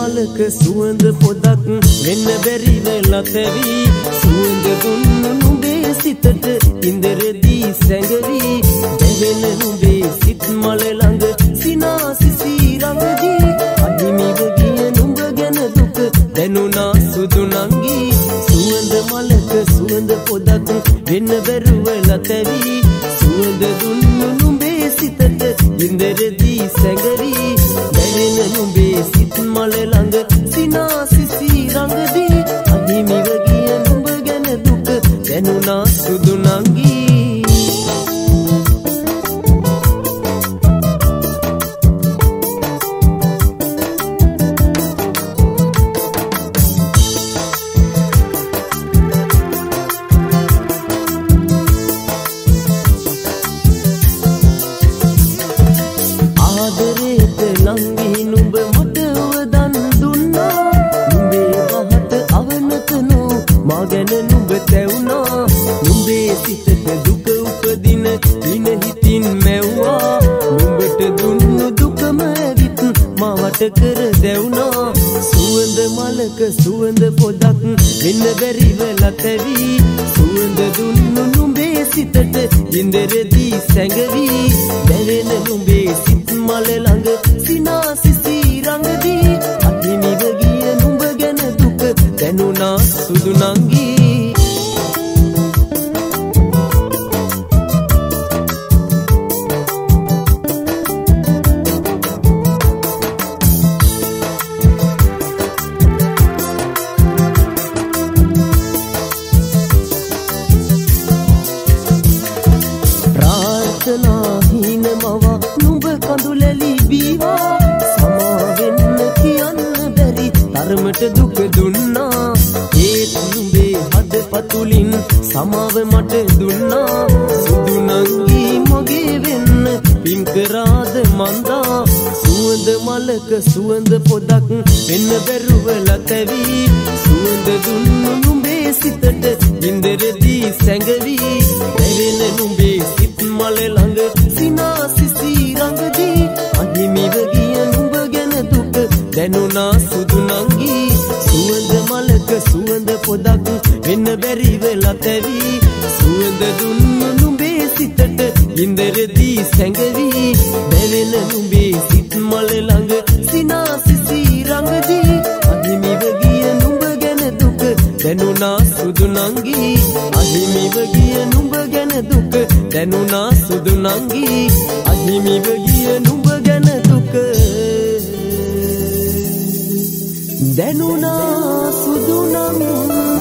මලක සුවඳ පොදක් වෙන්න බැරි වෙලා තැවි සුවඳ දුන්නු නුඹේ සිතට ඉන්දරදී සැඟවි දැවෙන නුඹේ සිත් මල ළඟ සිනාසිසි රඟදී අදිමිව ගිය නුඹ ගැන දුක දැනුණා සුදු නංගි සුවඳ මලක සුවඳ පොදක් වෙන්න බැරි වෙලා තැවි සුවඳ දුන්නු නුඹේ සිතට ඉන්දරදී සැඟවි දැවෙන නුඹේ සිත් මල ළඟ සිනාසිසි රඟදී අදිමිව ගිය නුඹ ගැන දුක දැනුණා සුදු නංගි නංගි නුඹ මට වදන් දුන්නා නුඹේ වහත අවනතනෝ මා ගැන නුඹ තැවුනා නුඹේ සිතට දුක උපදින දින හිතින් මැව්වා නුඹට දුන්නු දුකම ඇවිත් මා වට කර දැවුනා සුවඳ මලක සුවඳ පොදක් වෙන්න බැරි වෙලා තැවි සුවඳ දුන්නු නුඹේ සිතට ඉන්දරදී සැඟවි දැවෙන නුඹේ සිත් මල ළඟ සිනාසිසි රඟදී අදිමිව ගිය නුඹ ගැන දුක දැනුණා සුදු නංගි ප්‍රාර්ථනා හීන මවා නුඹ කඳුලැලි බීවා සමාවෙන්න කියන්න බැරි තරමට දුක දුන්නා ඒත් නුඹේ හදපතුලින් සමාව මට දුන්නා සුදු නංගි මගේ වෙන්න පින් කරාද මන්දා සුවඳ මලක සුවඳ පොදක් වෙන්න බැරුවලා තැවි සුවඳ දුන්නු නුඹේ සිතට ඉන්දරදී සැඟවි දැවෙන නුඹේ සිත් මල ළඟ සිනාසිසි රඟදී අදිමිව ගිය නුඹ ගැන දුක දැනුණා සුදු නංගි සුවඳ මලක සුවඳ පොදක් වෙන්න බැරි වෙලා තැවි සුවඳ දුන්නු නුඹේ සිතට ඉන්දරදී සැඟවි දැවෙන නුඹේ සිත් මල ළඟ සිනාසිසි රඟදී අදිමිව ගිය නුඹ ගැන දුක දැනුණා සුදු නංගි අදිමිව ගිය නුඹ ගැන දුක දැනුණා සුදු නංගි අදිමිව ගිය නුඹ ගැන දුක දැනුණා සුදු නංගි